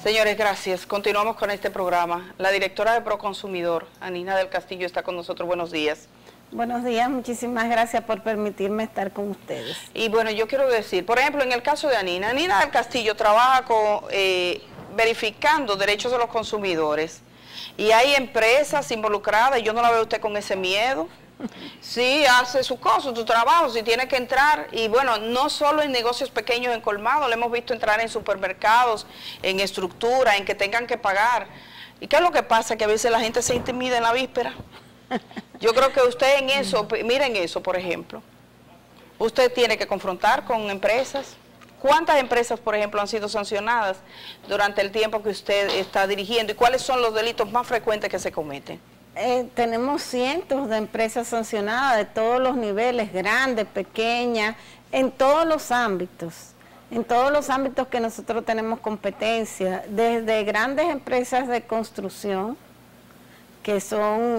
Señores, gracias. Continuamos con este programa. La directora de Proconsumidor, Anina del Castillo, está con nosotros. Buenos días. Buenos días, muchísimas gracias por permitirme estar con ustedes. Y bueno, yo quiero decir, por ejemplo, en el caso de Anina del Castillo trabaja verificando derechos de los consumidores. Y hay empresas involucradas, y yo no la veo a usted con ese miedo. Sí, hace su cosa, su trabajo, si tiene que entrar, y bueno, no solo en negocios pequeños en colmado, le hemos visto entrar en supermercados, en estructura, en que tengan que pagar. ¿Y qué es lo que pasa? Que a veces la gente se intimida en la víspera. Yo creo que usted en eso, miren eso, por ejemplo, usted tiene que confrontar con empresas. ¿Cuántas empresas, por ejemplo, han sido sancionadas durante el tiempo que usted está dirigiendo? ¿Y cuáles son los delitos más frecuentes que se cometen? Tenemos cientos de empresas sancionadas de todos los niveles, grandes, pequeñas, en todos los ámbitos que nosotros tenemos competencia, desde grandes empresas de construcción, que son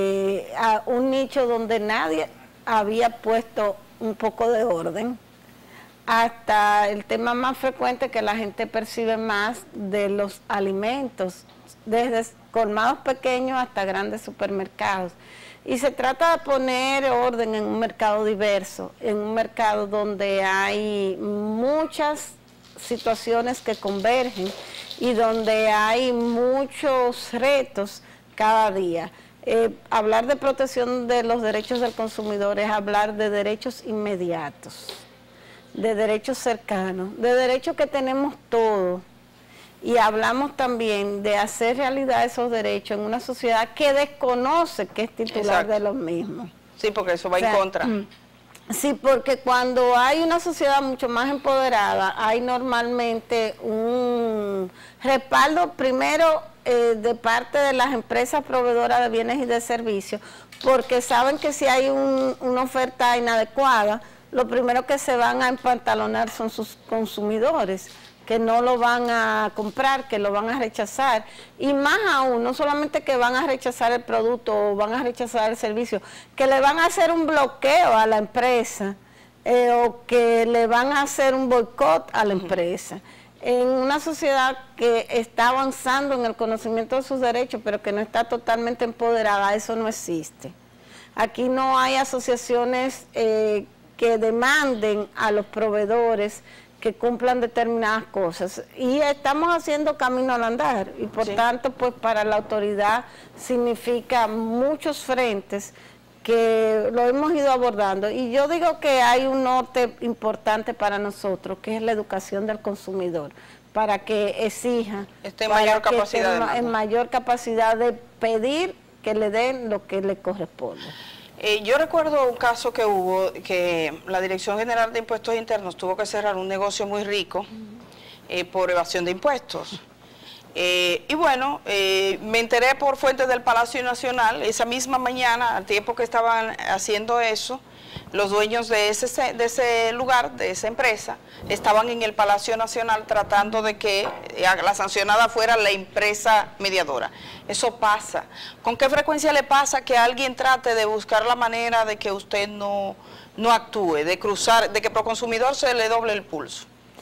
a un nicho donde nadie había puesto un poco de orden, hasta el tema más frecuente que la gente percibe más de los alimentos, desde colmados pequeños hasta grandes supermercados. Y se trata de poner orden en un mercado diverso, en un mercado donde hay muchas situaciones que convergen y donde hay muchos retos cada día. Hablar de protección de los derechos del consumidor es hablar de derechos inmediatos, de derechos cercanos, de derechos que tenemos todos. Y hablamos también de hacer realidad esos derechos en una sociedad que desconoce que es titular de los mismos. Sí, porque eso va en contra. Sí, porque cuando hay una sociedad mucho más empoderada, hay normalmente un respaldo primero de parte de las empresas proveedoras de bienes y de servicios, porque saben que si hay una oferta inadecuada, lo primero que se van a empantalonar son sus consumidores, que no lo van a comprar, que lo van a rechazar, y más aún, no solamente que van a rechazar el producto o van a rechazar el servicio, que le van a hacer un bloqueo a la empresa o que le van a hacer un boicot a la empresa. En una sociedad que está avanzando en el conocimiento de sus derechos, pero que no está totalmente empoderada, eso no existe. Aquí no hay asociaciones que demanden a los proveedores que cumplan determinadas cosas, y estamos haciendo camino al andar, y por tanto, pues para la autoridad significa muchos frentes que lo hemos ido abordando, y yo digo que hay un norte importante para nosotros, que es la educación del consumidor, para que exija, en mayor capacidad de pedir que le den lo que le corresponde. Yo recuerdo un caso que hubo, que la Dirección General de Impuestos Internos tuvo que cerrar un negocio muy rico por evasión de impuestos. Y bueno, me enteré por fuentes del Palacio Nacional, esa misma mañana, al tiempo que estaban haciendo eso, los dueños de ese lugar, de esa empresa, estaban en el Palacio Nacional tratando de que la sancionada fuera la empresa mediadora. Eso pasa. ¿Con qué frecuencia le pasa que alguien trate de buscar la manera de que usted no actúe, de cruzar, de que Proconsumidor se le doble el pulso?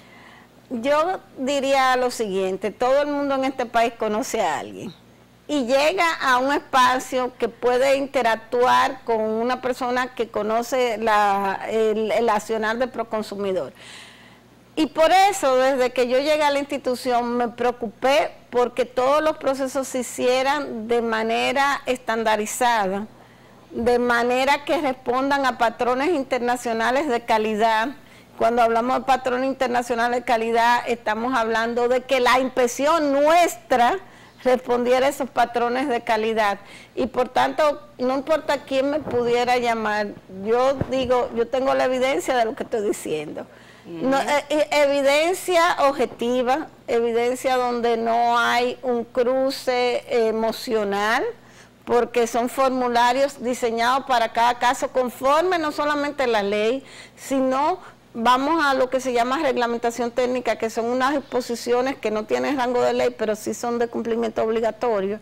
Yo diría lo siguiente: todo el mundo en este país conoce a alguien y llega a un espacio que puede interactuar con una persona que conoce el accionar de Proconsumidor. Y por eso, desde que yo llegué a la institución, me preocupé porque todos los procesos se hicieran de manera estandarizada, de manera que respondan a patrones internacionales de calidad. Cuando hablamos de patrones internacionales de calidad, estamos hablando de que la inspección nuestra respondiera a esos patrones de calidad, y por tanto, no importa quién me pudiera llamar, yo digo, yo tengo la evidencia de lo que estoy diciendo. No, evidencia objetiva, evidencia donde no hay un cruce emocional, porque son formularios diseñados para cada caso, conforme no solamente la ley, sino vamos a lo que se llama reglamentación técnica, que son unas exposiciones que no tienen rango de ley, pero sí son de cumplimiento obligatorio,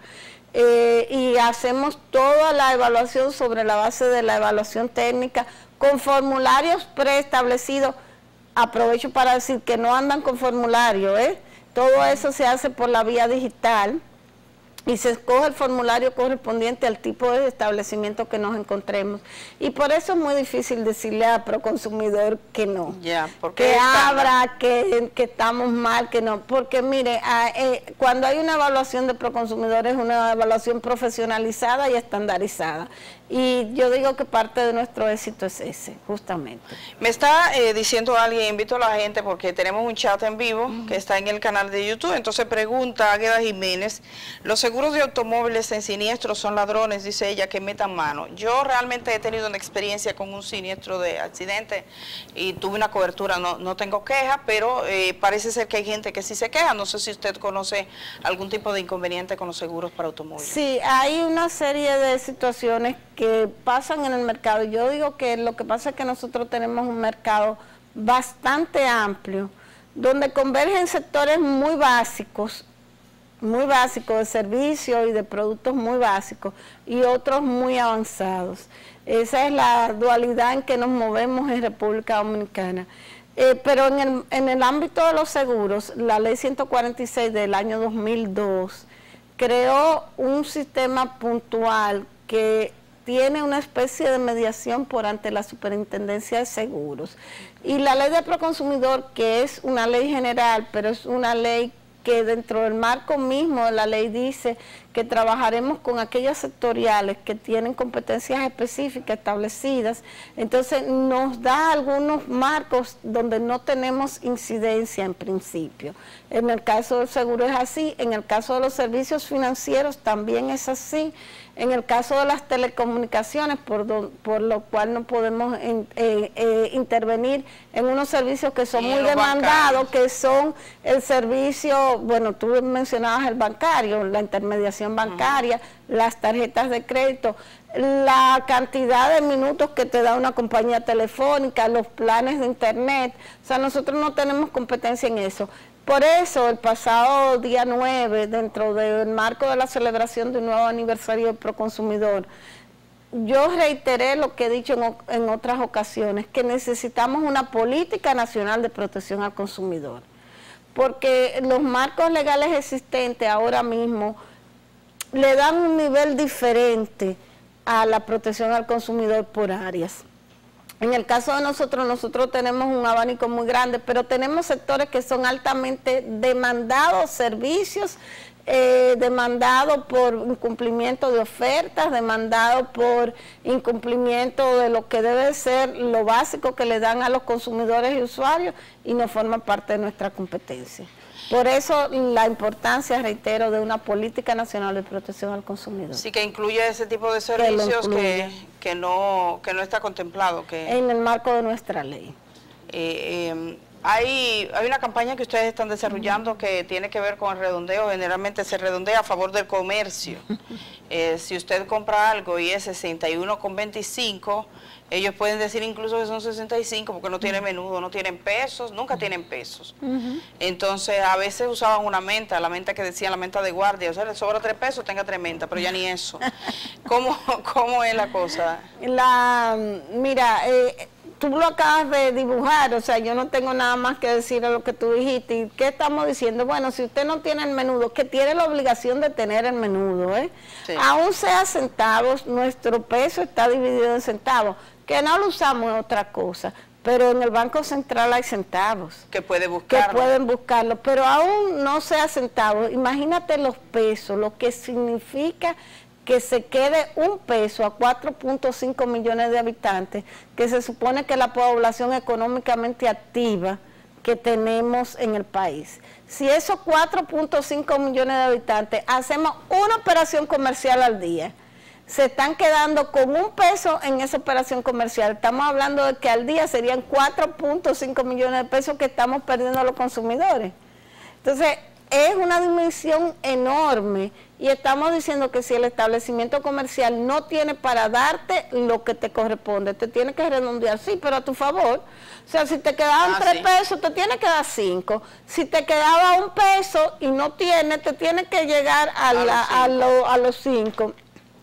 y hacemos toda la evaluación sobre la base de la evaluación técnica, con formularios preestablecidos. Aprovecho para decir que no andan con formulario, Todo eso se hace por la vía digital y se escoge el formulario correspondiente al tipo de establecimiento que nos encontremos. Y por eso es muy difícil decirle a Proconsumidor que no, que abra, que estamos mal, que no. Porque mire, cuando hay una evaluación de Proconsumidor es una evaluación profesionalizada y estandarizada. Y yo digo que parte de nuestro éxito es ese, justamente. Me está diciendo alguien, invito a la gente porque tenemos un chat en vivo que está en el canal de YouTube, entonces pregunta Águeda Jiménez, los seguros de automóviles en siniestros son ladrones, dice ella, que metan mano. Yo realmente he tenido una experiencia con un siniestro de accidente y tuve una cobertura, no tengo queja, pero parece ser que hay gente que sí se queja. No sé si usted conoce algún tipo de inconveniente con los seguros para automóviles. Sí, hay una serie de situaciones que pasan en el mercado. Yo digo que lo que pasa es que nosotros tenemos un mercado bastante amplio, donde convergen sectores muy básicos de servicios y de productos muy básicos, y otros muy avanzados. Esa es la dualidad en que nos movemos en República Dominicana. Pero en el ámbito de los seguros, la Ley 146 del año 2002 creó un sistema puntual que tiene una especie de mediación por ante la Superintendencia de Seguros. Y la ley de Proconsumidor, que es una ley general, pero es una ley que dentro del marco mismo de la ley dice que trabajaremos con aquellas sectoriales que tienen competencias específicas establecidas, entonces nos da algunos marcos donde no tenemos incidencia en principio. En el caso del seguro es así, en el caso de los servicios financieros también es así, en el caso de las telecomunicaciones, por lo cual no podemos intervenir en unos servicios que son muy demandados, que son el servicio, bueno, tú mencionabas el bancario, la intermediación bancaria, las tarjetas de crédito, la cantidad de minutos que te da una compañía telefónica, los planes de internet. O sea, nosotros no tenemos competencia en eso. Por eso, el pasado día 9, dentro del marco de la celebración de un nuevo aniversario del Proconsumidor, yo reiteré lo que he dicho en otras ocasiones, que necesitamos una política nacional de protección al consumidor, porque los marcos legales existentes ahora mismo le dan un nivel diferente a la protección al consumidor por áreas. En el caso de nosotros tenemos un abanico muy grande, pero tenemos sectores que son altamente demandados, servicios, demandados por incumplimiento de ofertas, demandados por incumplimiento de lo que debe ser lo básico que le dan a los consumidores y usuarios, y no forman parte de nuestra competencia. Por eso la importancia, reitero, de una política nacional de protección al consumidor. Sí, que incluye ese tipo de servicios que no está contemplado. En el marco de nuestra ley. Hay una campaña que ustedes están desarrollando que tiene que ver con el redondeo. Generalmente se redondea a favor del comercio. Si usted compra algo y es 61,25, ellos pueden decir incluso que son 65 porque no tienen menudo, no tienen pesos, nunca tienen pesos. Entonces, a veces usaban una menta, la menta que decían la menta de guardia, o sea, le sobra 3 pesos, tenga 3 mentas, pero ya ni eso. ¿Cómo es la cosa? Mira, tú lo acabas de dibujar, o sea, yo no tengo nada más que decir a lo que tú dijiste. ¿Y qué estamos diciendo? Bueno, si usted no tiene el menudo, que tiene la obligación de tener el menudo, sí. Aún sea centavos, nuestro peso está dividido en centavos, que no lo usamos en otra cosa, pero en el Banco Central hay centavos. Que pueden buscarlo, pero aún no sea centavos. Imagínate los pesos, lo que significa que se quede un peso a 4.5 millones de habitantes, que se supone que es la población económicamente activa que tenemos en el país. Si esos 4.5 millones de habitantes hacemos una operación comercial al día, se están quedando con un peso en esa operación comercial. Estamos hablando de que al día serían 4.5 millones de pesos que estamos perdiendo a los consumidores. Entonces, es una dimensión enorme y estamos diciendo que si el establecimiento comercial no tiene para darte lo que te corresponde, te tiene que redondear, sí, pero a tu favor. O sea, si te quedaban 3 pesos, te tiene que dar 5. Si te quedaba 1 peso y no tiene, te tiene que llegar a los 5.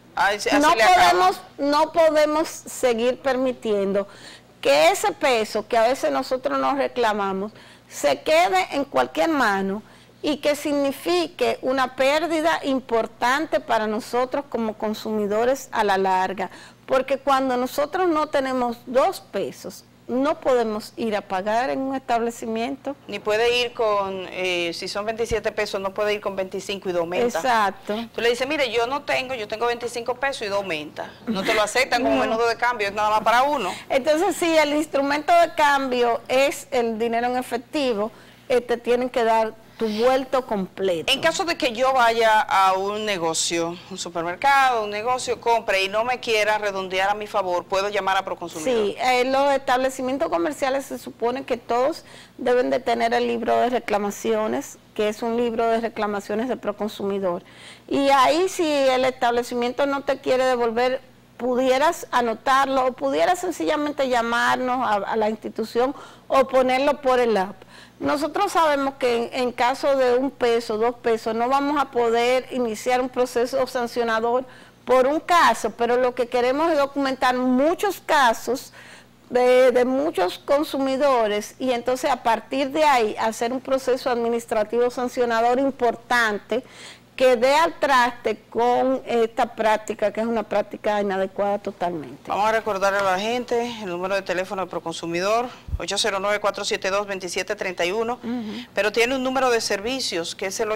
No podemos seguir permitiendo que ese peso que a veces nosotros nos reclamamos se quede en cualquier mano y que signifique una pérdida importante para nosotros como consumidores a la larga, porque cuando nosotros no tenemos 2 pesos, no podemos ir a pagar en un establecimiento. Ni puede ir con, si son 27 pesos, no puede ir con 25 y 2 mentas. Exacto. Tú le dices, mire, yo tengo 25 pesos y 2 mentas. No te lo aceptan como menudo de cambio, es nada más para uno. Entonces, si el instrumento de cambio es el dinero en efectivo, te tienen que dar tu vuelto completo. En caso de que yo vaya a un negocio, un supermercado, un negocio, compre y no me quiera redondear a mi favor, ¿puedo llamar a Proconsumidor? Sí, los establecimientos comerciales se supone que todos deben de tener el libro de reclamaciones, que es un libro de reclamaciones de Proconsumidor. Y ahí si el establecimiento no te quiere devolver, pudieras anotarlo o pudieras sencillamente llamarnos a la institución o ponerlo por el app. Nosotros sabemos que en caso de 1 peso, 2 pesos, no vamos a poder iniciar un proceso sancionador por un caso, pero lo que queremos es documentar muchos casos de muchos consumidores y entonces a partir de ahí hacer un proceso administrativo sancionador importante que dé al traste con esta práctica, que es una práctica inadecuada totalmente. Vamos a recordarle a la gente el número de teléfono de Proconsumidor, 809-472-2731, pero tiene un número de servicios, que es el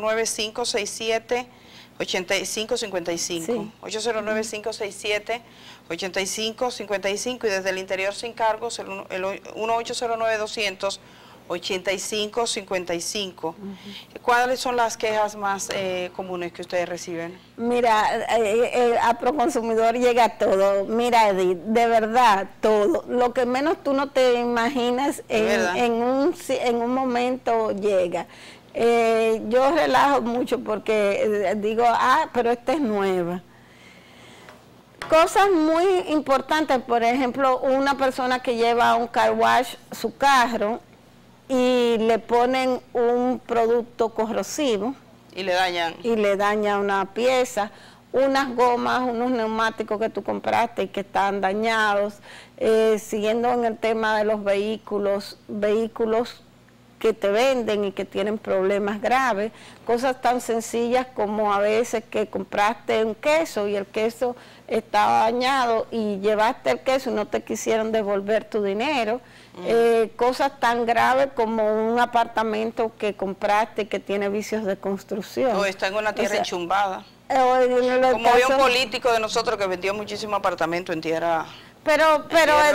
809-567-8555, sí. 809-567-8555, y desde el interior sin cargos, el 1-809-200-8555. ¿Cuáles son las quejas más comunes que ustedes reciben? Mira, a Proconsumidor llega todo. Mira, Edith, de verdad, todo. Lo que menos tú no te imaginas en un momento llega. Yo relajo mucho porque digo, pero esta es nueva. Cosas muy importantes, por ejemplo, una persona que lleva a un car wash su carro y le ponen un producto corrosivo y le dañan una pieza, unas gomas, unos neumáticos que tú compraste y que están dañados. Siguiendo en el tema de los vehículos que te venden y que tienen problemas graves, cosas tan sencillas como a veces que compraste un queso y el queso estaba dañado y llevaste el queso y no te quisieron devolver tu dinero. Cosas tan graves como un apartamento que compraste que tiene vicios de construcción. O está en una tierra enchumbada. Como había un político de nosotros que vendió muchísimos apartamentos en tierra. Pero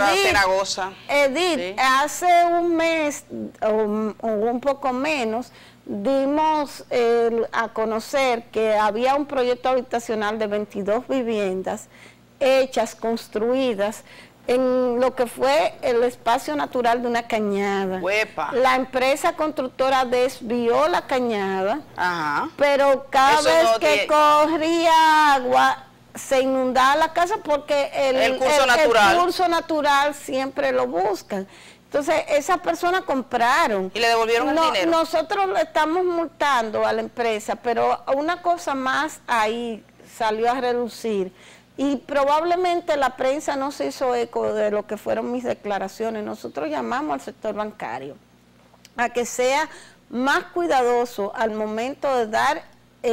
Edith, ¿sí? Hace un mes o un poco menos dimos a conocer que había un proyecto habitacional de 22 viviendas hechas, construidas en lo que fue el espacio natural de una cañada. ¡Uepa! La empresa constructora desvió la cañada, ajá, pero cada vez que corría agua se inundaba la casa porque el curso natural siempre lo buscan. Entonces, esas personas compraron. ¿Y le devolvieron el dinero? Nosotros le estamos multando a la empresa, pero una cosa más ahí salió a relucir. Y probablemente la prensa no se hizo eco de lo que fueron mis declaraciones. Nosotros llamamos al sector bancario a que sea más cuidadoso al momento de dar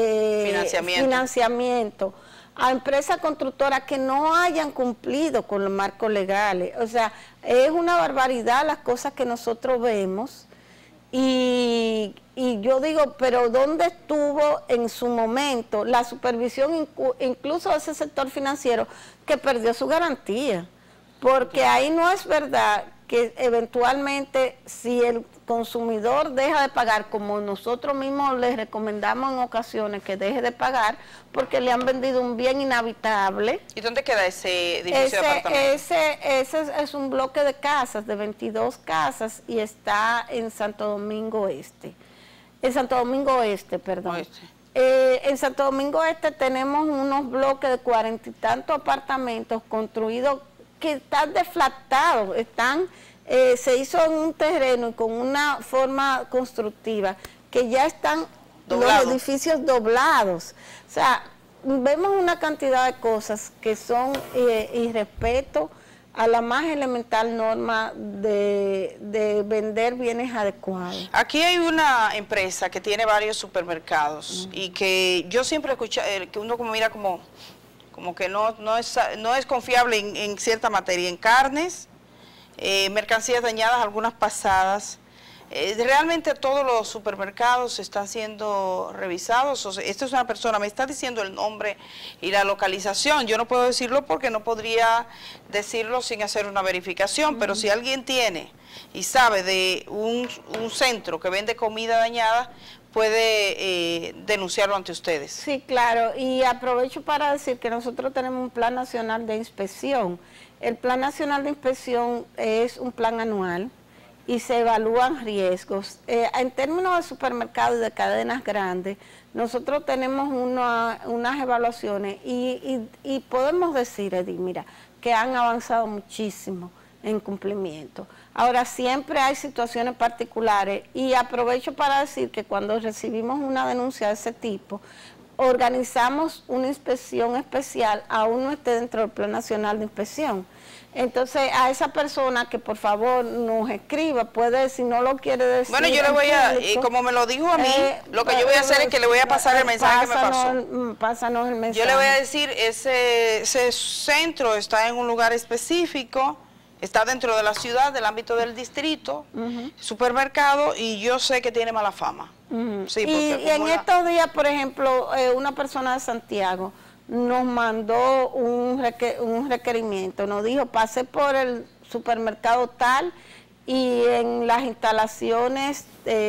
financiamiento a empresas constructoras que no hayan cumplido con los marcos legales. O sea, es una barbaridad las cosas que nosotros vemos y yo digo, pero ¿dónde estuvo en su momento la supervisión incluso de ese sector financiero que perdió su garantía? Porque ahí no es verdad que eventualmente si el consumidor deja de pagar, como nosotros mismos les recomendamos en ocasiones que deje de pagar, porque le han vendido un bien inhabitable. ¿Y dónde queda ese edificio de apartamentos? Ese es un bloque de casas, de 22 casas, y está en Santo Domingo Este. En Santo Domingo Este, perdón. En Santo Domingo Este tenemos unos bloques de 40 y tantos apartamentos construidos que están deflactados, se hizo en un terreno y con una forma constructiva que ya están los edificios doblados. O sea, vemos una cantidad de cosas que son irrespeto a la más elemental norma de vender bienes adecuados. Aquí hay una empresa que tiene varios supermercados y que yo siempre escucho que uno como mira como que no es confiable en cierta materia, en carnes, mercancías dañadas, algunas pasadas. Realmente todos los supermercados están siendo revisados. O sea, esta es una persona, me está diciendo el nombre y la localización. Yo no puedo decirlo porque no podría decirlo sin hacer una verificación, pero si alguien tiene y sabe de un centro que vende comida dañada, puede denunciarlo ante ustedes. Sí, claro, y aprovecho para decir que nosotros tenemos un Plan Nacional de Inspección. El Plan Nacional de Inspección es un plan anual y se evalúan riesgos. En términos de supermercados y de cadenas grandes, nosotros tenemos unas evaluaciones y podemos decir, Edith, mira, que han avanzado muchísimo en cumplimiento. Ahora, siempre hay situaciones particulares y aprovecho para decir que cuando recibimos una denuncia de ese tipo, organizamos una inspección especial, aún no esté dentro del Plan Nacional de Inspección. Entonces, a esa persona que por favor nos escriba, puede, si no lo quiere decir. Bueno, yo le voy y como me lo dijo a mí, lo que yo voy a hacer es que le voy a pasar el mensaje que me pasó. Pásanos el mensaje. Yo le voy a decir, ese centro está en un lugar específico, está dentro de la ciudad, del ámbito del distrito, supermercado, y yo sé que tiene mala fama. Sí, y en estos días, por ejemplo, una persona de Santiago nos mandó un requerimiento, nos dijo, pasé por el supermercado tal y en las instalaciones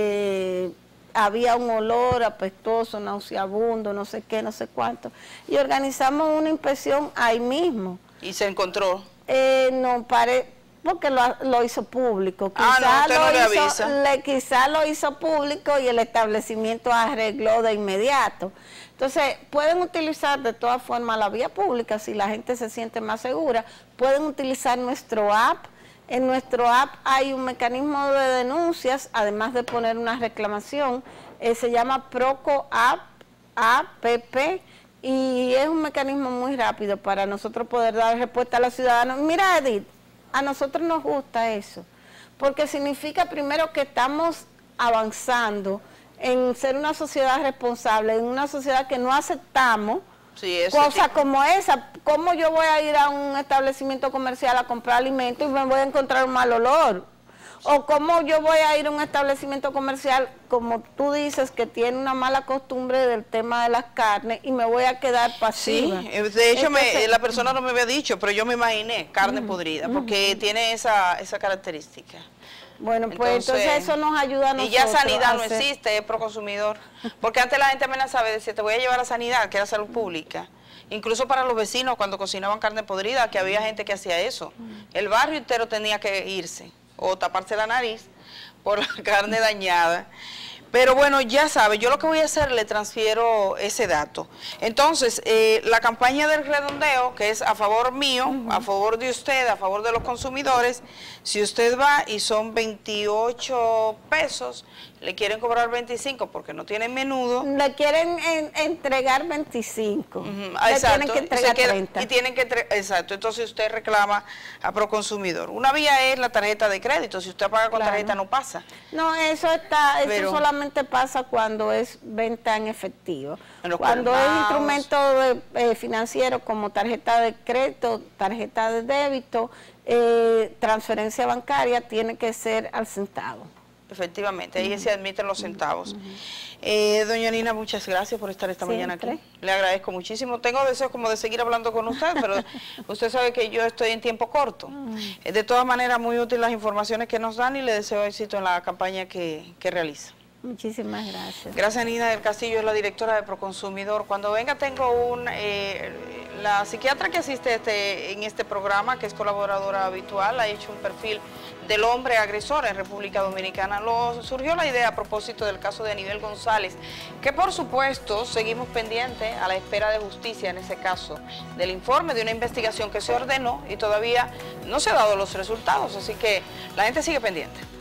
había un olor apestoso, nauseabundo, no sé qué, no sé cuánto, y organizamos una inspección ahí mismo. ¿Y se encontró? No, porque lo hizo público. Quizá lo hizo público y el establecimiento arregló de inmediato. Entonces, pueden utilizar de todas formas la vía pública, si la gente se siente más segura, pueden utilizar nuestro app. En nuestro app hay un mecanismo de denuncias, además de poner una reclamación, se llama Proco App, y es un mecanismo muy rápido para nosotros poder dar respuesta a los ciudadanos. Mira, Edith, a nosotros nos gusta eso, porque significa primero que estamos avanzando en ser una sociedad responsable, en una sociedad que no aceptamos cosas como esa. ¿Cómo yo voy a ir a un establecimiento comercial a comprar alimentos y me voy a encontrar un mal olor? O cómo yo voy a ir a un establecimiento comercial, como tú dices, que tiene una mala costumbre del tema de las carnes y me voy a quedar pasiva. Sí, de hecho la persona no me había dicho, pero yo me imaginé carne podrida, porque tiene esa característica. Bueno, pues entonces eso nos ayuda a nosotros. Y ya sanidad no existe, es Proconsumidor. Porque antes la gente amenazaba y decía, te voy a llevar a sanidad, que era salud pública. Incluso para los vecinos cuando cocinaban carne podrida, que había gente que hacía eso. El barrio entero tenía que irse o taparse la nariz por la carne dañada. Pero bueno, ya sabe, yo lo que voy a hacer, le transfiero ese dato. Entonces, la campaña del redondeo, que es a favor mío, a favor de usted, a favor de los consumidores, si usted va y son 28 pesos, le quieren cobrar 25 porque no tienen menudo. Le quieren entregar 25. Exacto. Le tienen que entregar 30. Y tienen que exacto, entonces usted reclama a Proconsumidor. Una vía es la tarjeta de crédito, si usted paga con tarjeta no pasa. No, eso solamente pasa cuando es venta en efectivo. Cuando es instrumento financiero como tarjeta de crédito, tarjeta de débito, transferencia bancaria, tiene que ser al centavo. Efectivamente, ahí se admiten los centavos. Doña Nina, muchas gracias por estar esta mañana aquí. Le agradezco muchísimo. Tengo deseos como de seguir hablando con usted, pero usted sabe que yo estoy en tiempo corto. De todas maneras, muy útil las informaciones que nos dan y le deseo éxito en la campaña que realiza. Muchísimas gracias. Gracias, Nina del Castillo, es la directora de Proconsumidor. Cuando venga tengo la psiquiatra que asiste en este programa, que es colaboradora habitual, ha hecho un perfil del hombre agresor en República Dominicana. Surgió la idea a propósito del caso de Aníbal González, que por supuesto seguimos pendientes a la espera de justicia en ese caso, del informe de una investigación que se ordenó y todavía no se han dado los resultados, así que la gente sigue pendiente.